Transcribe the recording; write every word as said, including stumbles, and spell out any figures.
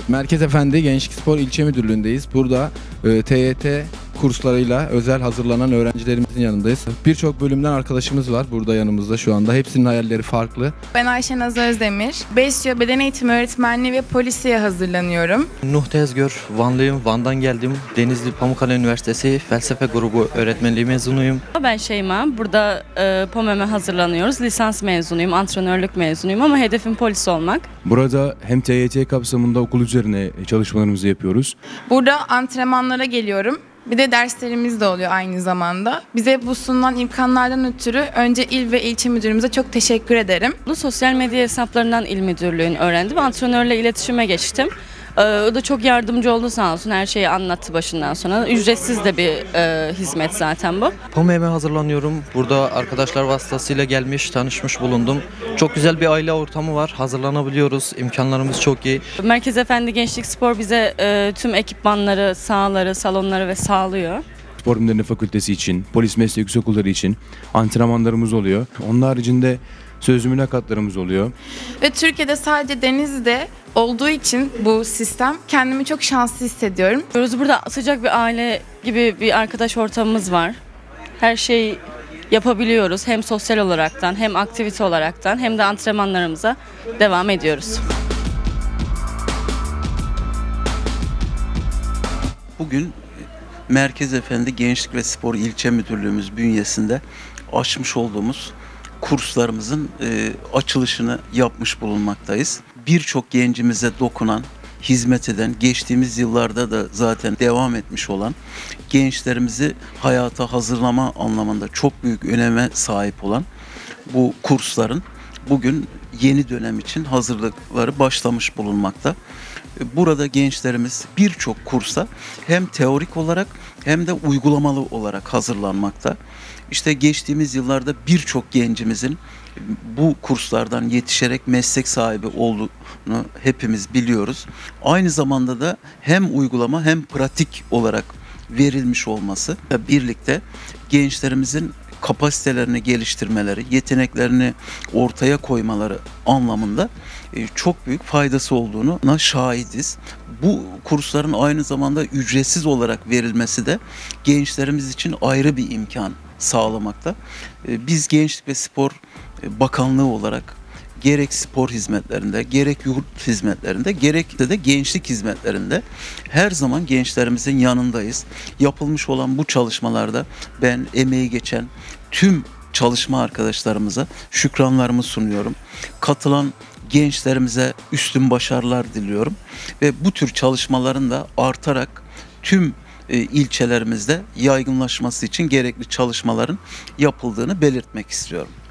Merkez Efendi Gençlik Spor İlçe Müdürlüğü'ndeyiz. Burada e, T Y T kurslarıyla özel hazırlanan öğrencilerimizin yanındayız. Birçok bölümden arkadaşımız var burada yanımızda şu anda. Hepsinin hayalleri farklı. Ben Ayşe Naz Özdemir. Besyo Beden Eğitimi Öğretmenliği ve Polisiye hazırlanıyorum. Nuh Tezgör, Vanlıyım, Van'dan geldim. Denizli Pamukkale Üniversitesi Felsefe Grubu öğretmenliği mezunuyum. Ben Şeyma, burada e, POMEM'e hazırlanıyoruz. Lisans mezunuyum, antrenörlük mezunuyum ama hedefim polis olmak. Burada hem T Y T kapsamında okul üzerine çalışmalarımızı yapıyoruz. Burada antrenmanlara geliyorum. Bir de derslerimiz de oluyor aynı zamanda. Bize bu sunulan imkanlardan ötürü önce il ve ilçe müdürümüze çok teşekkür ederim. Bu sosyal medya hesaplarından il müdürlüğünü öğrendim. Antrenörle iletişime geçtim. Ee, o da çok yardımcı oldu sağ olsun. Her şeyi anlattı başından sona. Ücretsiz de bir e, hizmet zaten bu. POMEM'e hazırlanıyorum. Burada arkadaşlar vasıtasıyla gelmiş, tanışmış bulundum. Çok güzel bir aile ortamı var. Hazırlanabiliyoruz. İmkanlarımız çok iyi. Merkez Efendi Gençlik Spor bize e, tüm ekipmanları, sahaları, salonları ve sağlıyor. Spor Bilimleri Fakültesi için, polis meslek yüksekokulları için antrenmanlarımız oluyor. Onun haricinde sözlü mülakatlarımız oluyor. Ve Türkiye'de sadece Denizli'de olduğu için bu sistem kendimi çok şanslı hissediyorum. Burada sıcak bir aile gibi bir arkadaş ortamımız var. Her şeyi yapabiliyoruz. Hem sosyal olaraktan, hem aktivite olaraktan, hem de antrenmanlarımıza devam ediyoruz. Bugün Merkez Efendi Gençlik ve Spor İlçe Müdürlüğümüz bünyesinde açmış olduğumuz kurslarımızın e, açılışını yapmış bulunmaktayız. Birçok gencimize dokunan, hizmet eden, geçtiğimiz yıllarda da zaten devam etmiş olan gençlerimizi hayata hazırlama anlamında çok büyük öneme sahip olan bu kursların bugün yeni dönem için hazırlıkları başlamış bulunmakta. Burada gençlerimiz birçok kursa hem teorik olarak hem de uygulamalı olarak hazırlanmakta. İşte geçtiğimiz yıllarda birçok gencimizin bu kurslardan yetişerek meslek sahibi olduğunu hepimiz biliyoruz. Aynı zamanda da hem uygulama hem pratik olarak verilmiş olması birlikte gençlerimizin kapasitelerini geliştirmeleri, yeteneklerini ortaya koymaları anlamında çok büyük faydası olduğuna şahidiz. Bu kursların aynı zamanda ücretsiz olarak verilmesi de gençlerimiz için ayrı bir imkan sağlamakta. Biz Gençlik ve Spor Bakanlığı olarak gerek spor hizmetlerinde, gerek yurt hizmetlerinde, gerek de, de gençlik hizmetlerinde her zaman gençlerimizin yanındayız. Yapılmış olan bu çalışmalarda ben emeği geçen tüm çalışma arkadaşlarımıza şükranlarımı sunuyorum. Katılan gençlerimize üstün başarılar diliyorum ve bu tür çalışmaların da artarak tüm e, ilçelerimizde yaygınlaşması için gerekli çalışmaların yapıldığını belirtmek istiyorum.